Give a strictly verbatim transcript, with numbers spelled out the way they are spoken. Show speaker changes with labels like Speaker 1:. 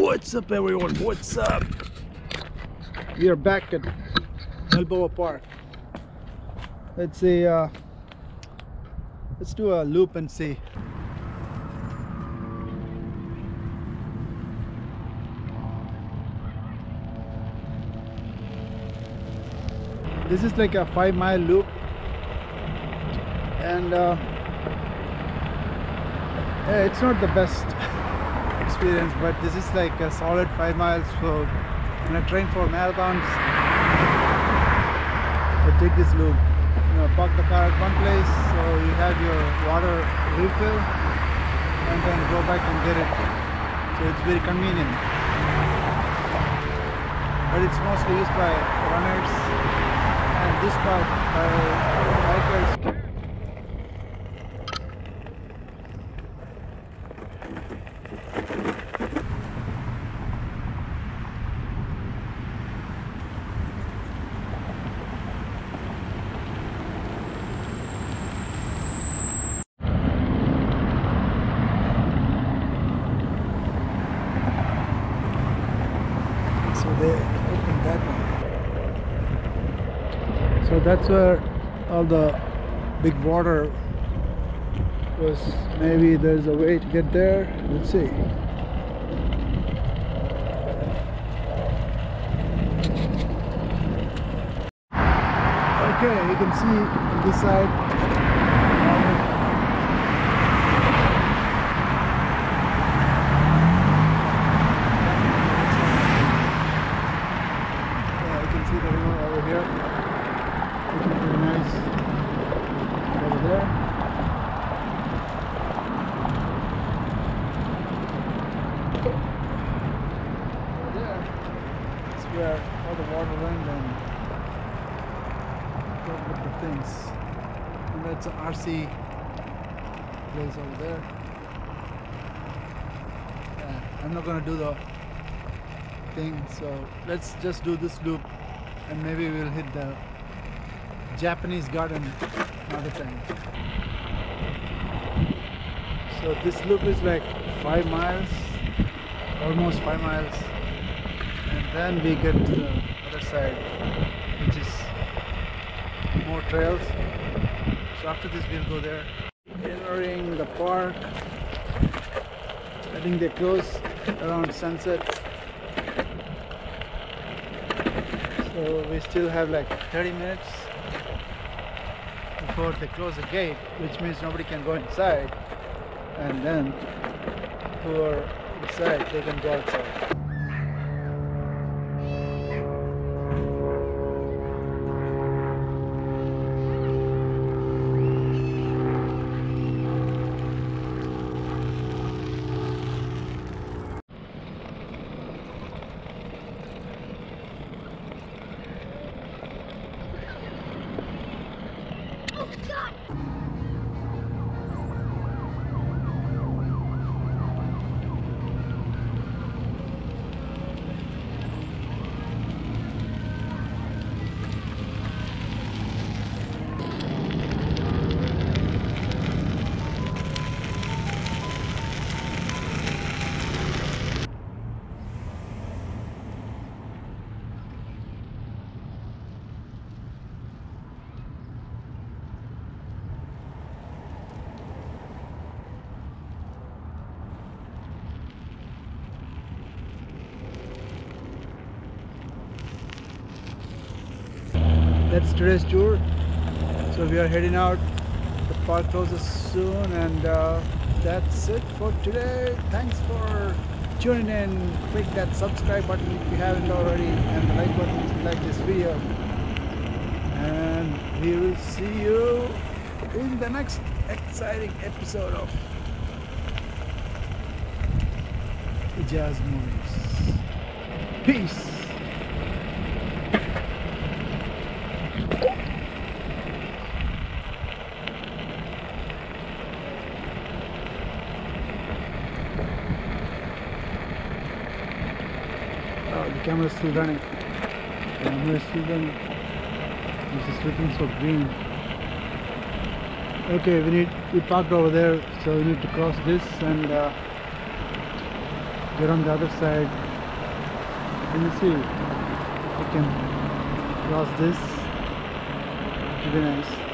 Speaker 1: What's up, everyone? What's up? We are back at Balboa Park. Let's see. Uh, let's do a loop and see. This is like a five mile loop, and uh, yeah, it's not the best experience, but this is like a solid five miles. So when I train for marathons, I take this loop. You know, park the car at one place, so you have your water refill, and then go back and get it. So it's very convenient. But it's mostly used by runners, and this part by bikers. They opened that one. So that's where all the big water was. Maybe there's a way to get there. Let's see. Okay, you can see on this side. Where all the water went and look at the things. And that's an R C place over there. Yeah, I'm not gonna do the thing, so let's just do this loop and maybe we'll hit the Japanese garden another time. So this loop is like five miles, almost five miles. And then we get to the other side, which is more trails. So after this we'll go there. Entering the park. I think they close around sunset. So we still have like thirty minutes before they close the gate, which means nobody can go inside. And then who are inside, they can go outside. That's today's tour. So we are heading out. The park closes soon, and uh, that's it for today. Thanks for tuning in. Click that subscribe button if you haven't already, and the like button if you like this video. And we will see you in the next exciting episode of Ijaz Movies. Peace. The camera is still running. The camera is still running. This is looking so green. Okay, we need we parked over there, so we need to cross this and uh, We're on the other side. Can you see? If we can cross this, it will be nice.